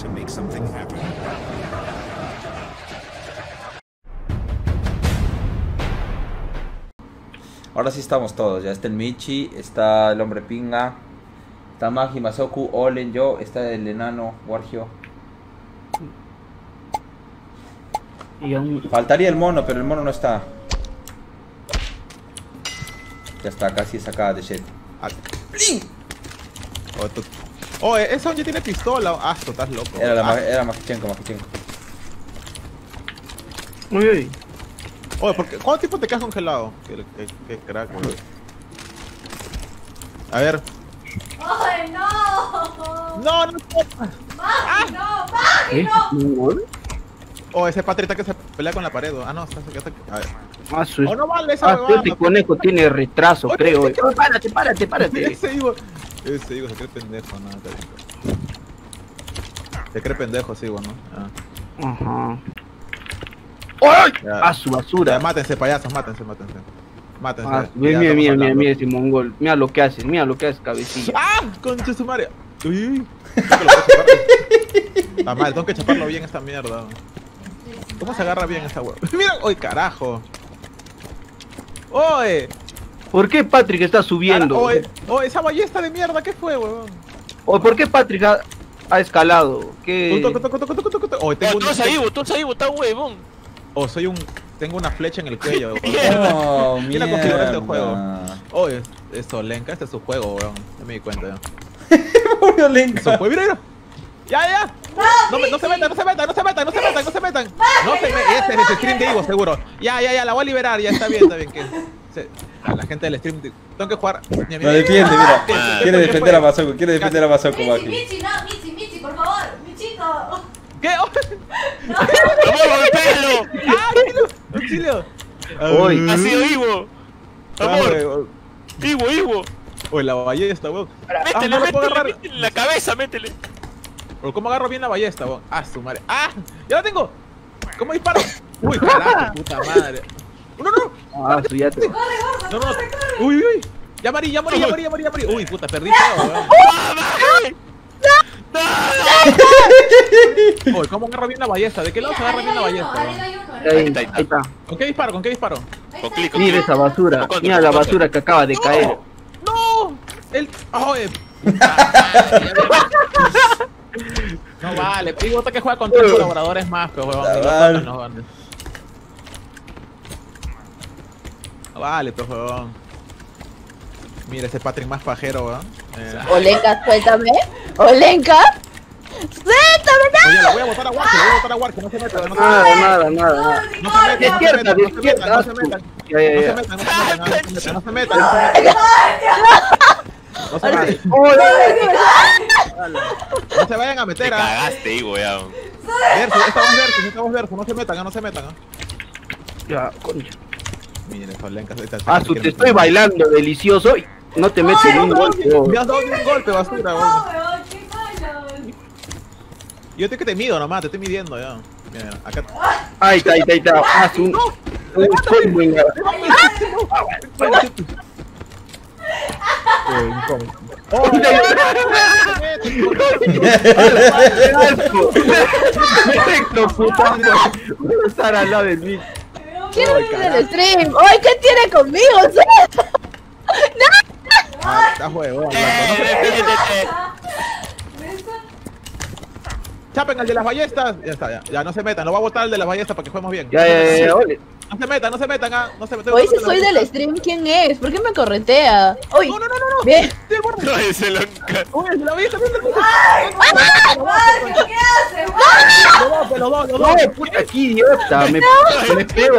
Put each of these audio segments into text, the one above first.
to make something happen. Ahora sí estamos todos, ya está el Michi, está el hombre pinga, está Magi, Masoku, Olen, yo, está el enano, Wargio. Faltaría el mono, pero el mono no está. Ya está, casi sacada de shit. Oh, ese ya tiene pistola. Ah, tú estás loco. Era Magichenko. Uy. Oye, ¿cuánto tiempo te quedas congelado? Qué crack, güey. A ver. ¡Ay, no! ¡No! ¡Magi, no! ¡Magi, no! Oh, ese patrita que se pelea con la pared. Ah, no, está. A ver. Oh, no vale esa este conejo tiene retraso, creo. Oye, Párate. Ese hijo se cree pendejo, no, está bien. Se cree pendejo, sí, bueno. Ajá. ¡Ay! A su basura. Ya, mátense, payasos, mátense. Mira ese mongol. Mira lo que haces, cabecilla. ¡Ah! Concha su madre. Uy. Ah, mal, tengo que chaparlo bien esta mierda. ¿Cómo se agarra bien esta hueá? Mira, uy, carajo. Oye. ¿Por qué Patrick está subiendo? Oye, esa ballesta de mierda, ¿qué fue, huevón? Oye, ¿por qué Patrick ha escalado? ¿Qué? Oye, tú ahí, está huevón. Oh, tengo una flecha en el cuello. Oh, mira cómo configura este juego. mierda. Oye, esto, Lenka, este es su juego, weón. Ya me di cuenta ya. Murió Lenka. Eso fue, mira. Ya. No se metan. Este es el stream de Ivo, seguro. Ya, la voy a liberar, ya está bien. A la gente del stream, tengo que jugar. Lo defiende, mira. Quiere defender a Masoku, Magi. Michi, por favor, Michito. ¿Qué? ¡Amor, golpéalo! ¡Auxilio! Ha sido Ivo. Amor. Ivo. Oye, la ballesta, weón. Métele, no lo puedo agarrar. métele en la cabeza, métele. Pero ¿cómo agarro bien la ballesta, weón? Ah, su madre. ¡Ah! ¡Ya la tengo! ¿Cómo disparo? Uy, carajo, puta madre. No. Ah, su ya te. Corre, gordo, corre. Uy. Ya morí. Uy, puta, perdí todo, weón. Oye, ¿cómo agarro bien la ballesta? ¿De qué lado se agarra bien la ballesta? Ahí está. ¿Con qué disparo? Con clic. Mira esa basura. Mira la basura que acaba de caer. ¡No! ¡Oye! No vale, y vota que juega con 3 colaboradores más, pero huevón. No vale, pero huevón. Mira ese Patrick más pajero, weón. Olenka, suéltame. Olenka. ¡Suéltame! Oye, la voy a botar a Wark, no se metan, Nada. No se metan. No se vayan a meter, Te cagaste, Ivo, ya. Estamos versus, no se metan. Ya, concha. Miren, Olenka, Te estoy bailando delicioso y no te metes en un golpe. Me has dado un golpe, basura, No, weón. weón, qué malo. Yo te mido nomás, te estoy midiendo ya. Mira, acá. Ahí está. Un combo en la. Voy a estar al lado de mí. Quiero ver el stream. ¡Ay, qué tiene conmigo! Ah, está huevón. Chapen al de las ballestas. Ya está, ya no se metan. Lo voy a botar al de las ballestas para que juguemos bien. Ya, ole. No se metan, no se metan. Hoy si soy del stream, ¿quién es? ¿Por qué me corretea? ¡Uy! No. Bien. Cállese, loca. Oye, de la ballesta, ¿Qué haces? Los dos. No, puta, qué idiota. Me pego.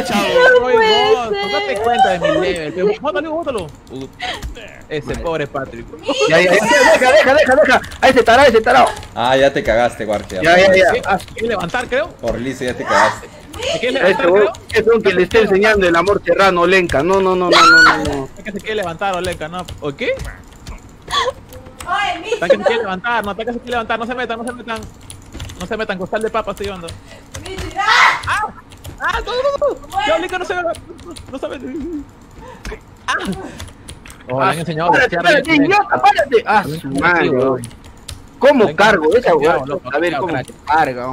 Date cuenta de mi level. Bótalo. Ese pobre Patrick. Ya, deja. A ese tarado. Ah, ya te cagaste, Wargio. Ya. ¿Quieres levantar, creo? Por listo, ya te cagaste. ¿Quieres levantar, creo? Es un que le esté enseñando el amor serrano, Olenka. No. Es que se quiere levantar, Olenka, ¿no? ¿O qué? Oye, Michi, Está que se quiere levantar, no se metan. No se metan, costal de papa estoy llevando. Michi, No. Ya, Olenka no se ve. No sabe. Oh, le han enseñado a Párate, idiota, párate. Ah, su madre. ¿Cómo cargo esa weá? loco, A ver cuidado, cómo crack. carga.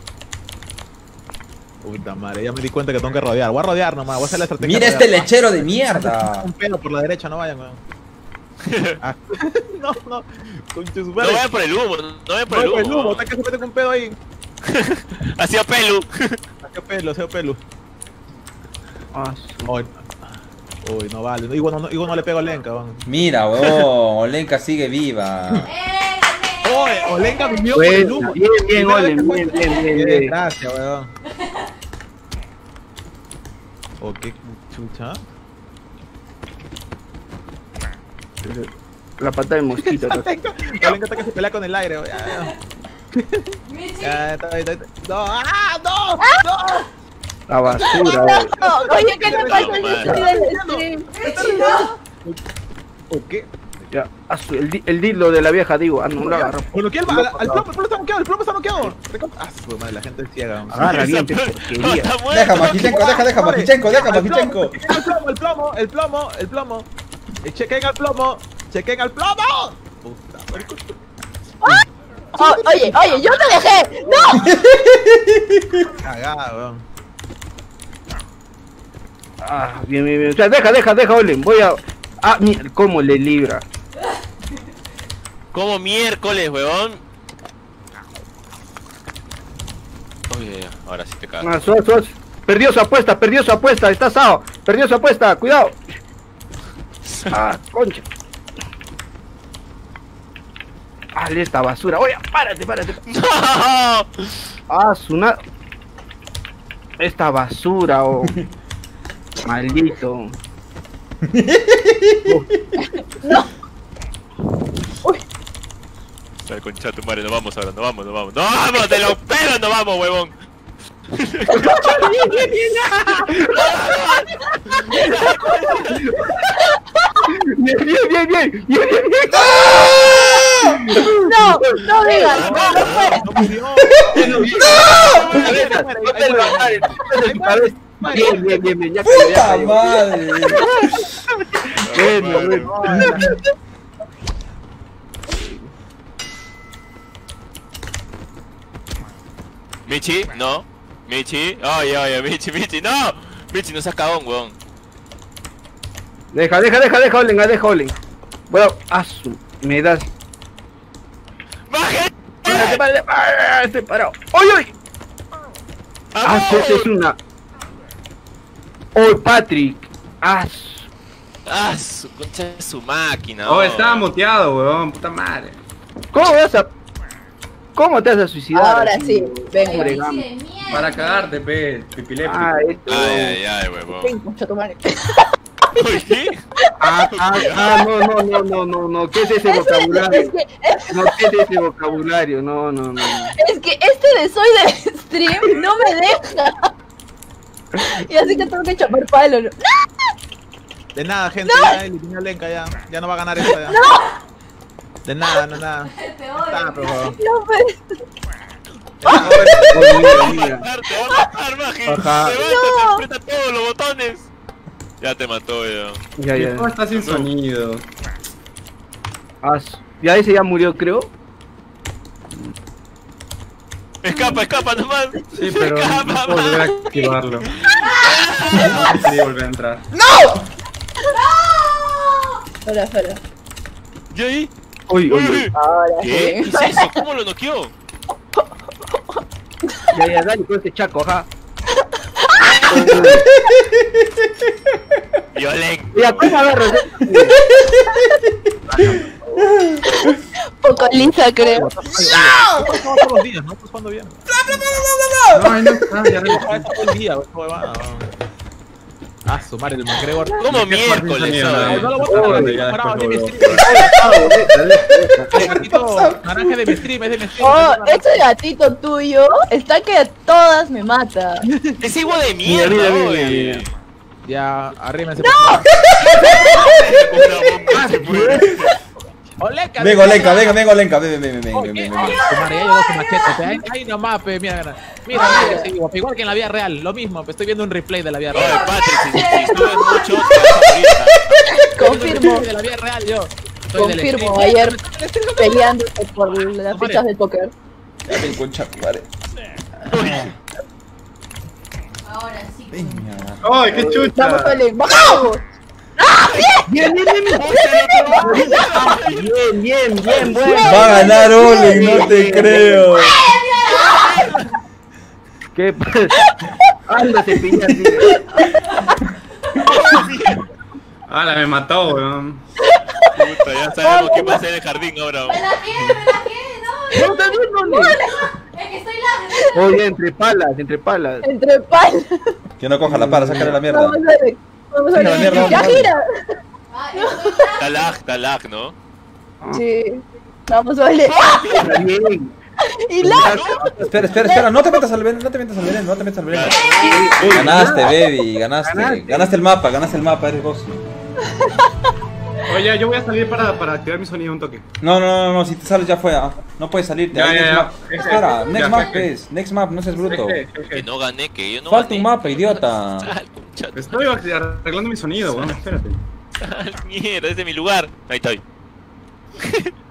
Puta madre, ya me di cuenta que tengo que rodear. Voy a rodear nomás, voy a hacer la estrategia. Mira de este rodear. lechero de mierda. Un pedo por la derecha, no vayan, weón. Ah. No, concha su No madre. vayan por el humo, no vayan por el Voy por humo. está que se mete con un pedo ahí. Hacía pelu. Hacía pelo. Ah, Uy, no vale. Igual no le pego a Olenka, weón. Mira, weón, Olenka sigue viva. Oye, Olenka vivió por el humo. bien, Primera Olen, vez que bien, fue- bien, bien, Qué bien. desgracia, weón. Oh, qué chucha. La pata de mosquito. Olenka está que se pelea con el aire, weón. Michi. Ya, está. No, ¡ah, no! La basura. No, oye, ¿qué te pasa? Yo madre. estoy del stream. Michi, no. ¿Por qué? Ya, el dildo de la vieja, digo. No lo agarro. Bueno, ¿qué? El plomo está noqueado, el plomo está noqueado. Ah, su madre, la gente es ciega. weón. Agarra bien, te porquería. Está muerto. Deja, Makichenko, deja, Makichenko. El plomo. Chequen al plomo. Puta, marico. Oh, oye, yo te dejé. ¡No! Cagada, weón. Ah, bien. O sea, deja, Olen. Voy a. Ah, mira, cómo le libra. Como miércoles, weón. Oye, ahora sí te cago. Ah, sos. Perdió su apuesta, está asado. Perdió su apuesta, cuidado. Ah, concha. Ah, esta basura. Oye, párate. ¡No! Ah, esta basura, oh. Maldito. Ay, concha tu madre, no vamos ahora, no vamos. ¡No vamos! ¡De los pelos no vamos, huevón! Bien. No digas, no puedes. No murió. Bien, ya ¡Puta cayó. madre! Bueno. Michi, no. Michi, oye, Michi, no. Michi, no seas cagón, weón. Deja, Olen. Bueno, me das. ¡Baje! Se paró. ¡Oye! Esa es una. ¡Oh, Patrick! Su concha de su máquina. Oh, weón. estaba muteado, weón, puta madre. ¿Cómo te vas a suicidar? Ahora sí, venga. Hombre, Michi de mierda. Para cagarte, pe, pipiléptico. Ay, huevón. Concha tu madre. Oye, No, ¿qué es ese vocabulario? Es No, ¿qué es ese vocabulario? No. que este de soy del stream no me deja. Y así que tengo que chapar palo. ¿No? De nada, gente, ya eliminé a Olenka, ya no va a ganar esta ya. De nada. Te Está, odio. por favor. No puedes. te va a matar, Maje. Ajá. Levántate, aprieta todos los botones. Ya te mató, ya. Ya. ¿Cómo está sin sonido? Ya ese ya murió, creo. Escapa nomás. Sí, pero Escapa, no puedo volver a activarlo. Sí, volver a entrar. Espera. ¿Y ahí? Uy. Ahora ¿Qué? sí. ¿Qué es eso? ¿Cómo lo noqueó? Ya, dale con este chaco, ajá. Violen. Ya, ¿cómo agarras? Poco lisa, creo. Estamos todos los días, ¿no? Estás jugando bien. No, ahí no está, ya Ah, está todo el día, weón, huevada, weón. Su madre, el McGregor. ¿Cómo miércoles? sonido, ¿sabes? No lo Oh, voy ya a parar, después de mi volvemos. stream. El gatito naranja de mi stream, es de mi stream. Oh, ese gatito tuyo está que a todas me mata. Ese hijo de mierda, Mira. oye. Ya, arrímense. ¡No! Con una bomba se fue. Olenka, Venga, Olenka, ven. Tu madre ya llegó su machete. Ahí nomás, pe, mira, sí, guapo, igual que en la vida real, lo mismo, pe, estoy viendo un replay de la vida Oye, real. Patrick, si subes mucho, te vas a morir. Confirmo. De la vida real, yo. Soy del Confirmo, stream. ayer peleándose por las fichas del póker. Ya ven, concha, madre. Ahora sí. Peña. ¡Ay, qué chucha! Vamos, Ole, ¡bajamos! Bien, bien, bien, bien, bien, bueno. Va a ganar Olen, no te creo. ¿Qué pasa? Ándate, piña, tío. ¡Hala, me mató, weón! Puta, ya sabemos qué pasa en el jardín ahora. Me la quedé, no. No, también, no, Es que estoy larga. Oye, entre palas, entre palas. Entre palas. Que no coja la pala, sácale la mierda. Vamos, Ole. Vamos, Mira, Ole. mierda, ¡Ya vamos. gira! Ay, estoy larga. Está lag, ¿no? Sí. Vamos, Ole. Bien. Y la... Espera, no te metas al veneno, no te metas al veneno, no te metas al veneno. Ganaste, baby, ganaste el mapa, eres vos. Oye, yo voy a salir para activar mi sonido un toque. No, si te sales ya fue, no puedes salirte. Ya, ahí ya, next ya. map. Espera, next Ya, map jeje. es, next map, no seas bruto. Que no gané, que yo no Falta gané. un mapa, idiota. Sal, concha. Estoy arreglando mi sonido, weón, espérate. Sal, mierda, ese es mi lugar. Ahí estoy.